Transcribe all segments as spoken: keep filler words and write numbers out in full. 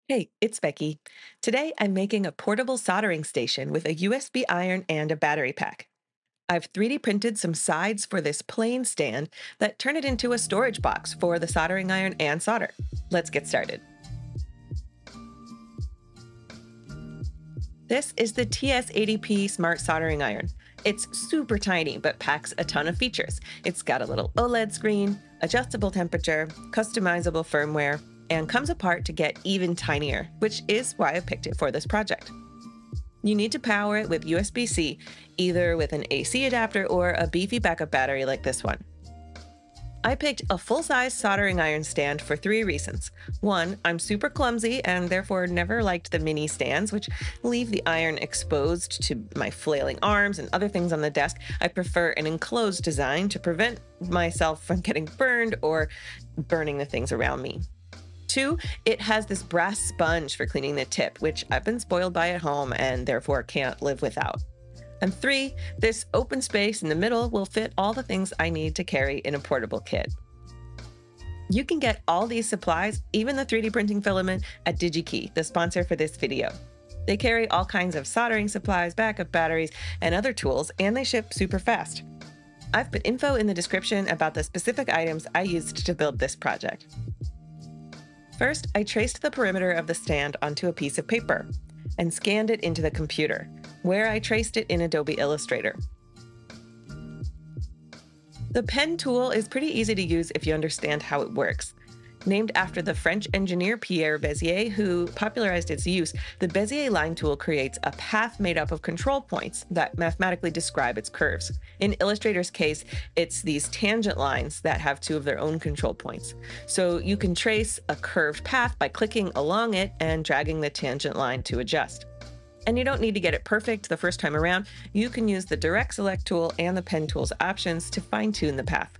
Hey, it's Becky. Today I'm making a portable soldering station with a U S B iron and a battery pack. I've three D printed some sides for this plain stand that turn it into a storage box for the soldering iron and solder. Let's get started. This is the T S eighty P smart soldering iron. It's super tiny but packs a ton of features. It's got a little OLED screen, adjustable temperature, customizable firmware, and comes apart to get even tinier, which is why I picked it for this project. You need to power it with U S B C, either with an A C adapter or a beefy backup battery like this one. I picked a full-size soldering iron stand for three reasons. One, I'm super clumsy and therefore never liked the mini stands, which leave the iron exposed to my flailing arms and other things on the desk. I prefer an enclosed design to prevent myself from getting burned or burning the things around me. Two, it has this brass sponge for cleaning the tip, which I've been spoiled by at home and therefore can't live without. And three, this open space in the middle will fit all the things I need to carry in a portable kit. You can get all these supplies, even the three D printing filament, at DigiKey, the sponsor for this video. They carry all kinds of soldering supplies, backup batteries, and other tools, and they ship super fast. I've put info in the description about the specific items I used to build this project. First, I traced the perimeter of the stand onto a piece of paper and scanned it into the computer, where I traced it in Adobe Illustrator. The pen tool is pretty easy to use if you understand how it works. Named after the French engineer Pierre Bezier, who popularized its use, the Bezier line tool creates a path made up of control points that mathematically describe its curves. In Illustrator's case, it's these tangent lines that have two of their own control points. So you can trace a curved path by clicking along it and dragging the tangent line to adjust. And you don't need to get it perfect the first time around. You can use the Direct Select tool and the Pen tool's options to fine-tune the path.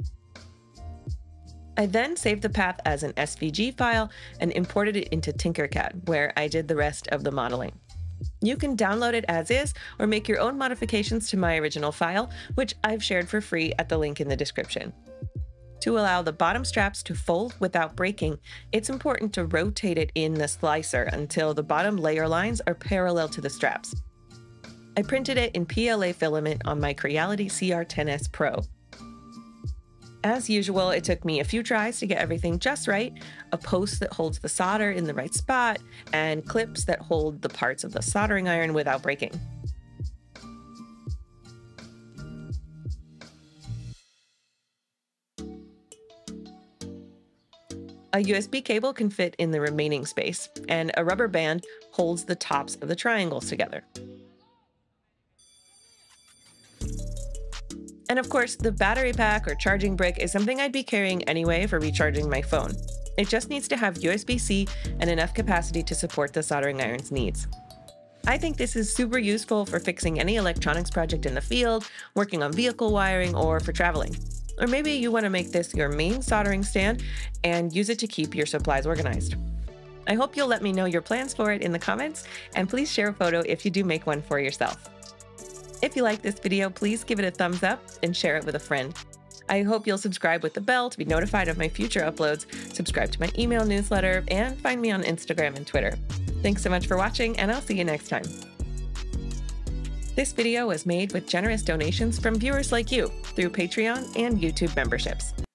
I then saved the path as an S V G file and imported it into Tinkercad, where I did the rest of the modeling. You can download it as is or make your own modifications to my original file, which I've shared for free at the link in the description. To allow the bottom straps to fold without breaking, it's important to rotate it in the slicer until the bottom layer lines are parallel to the straps. I printed it in P L A filament on my Creality C R ten S Pro. As usual, it took me a few tries to get everything just right, a post that holds the solder in the right spot, and clips that hold the parts of the soldering iron without breaking. A U S B cable can fit in the remaining space, and a rubber band holds the tops of the triangles together. And of course, the battery pack or charging brick is something I'd be carrying anyway for recharging my phone. It just needs to have U S B C and enough capacity to support the soldering iron's needs. I think this is super useful for fixing any electronics project in the field, working on vehicle wiring, or for traveling. Or maybe you want to make this your main soldering stand and use it to keep your supplies organized. I hope you'll let me know your plans for it in the comments, and please share a photo if you do make one for yourself. If you like this video, please give it a thumbs up and share it with a friend. I hope you'll subscribe with the bell to be notified of my future uploads, subscribe to my email newsletter, and find me on Instagram and Twitter. Thanks so much for watching, and I'll see you next time. This video was made with generous donations from viewers like you through Patreon and YouTube memberships.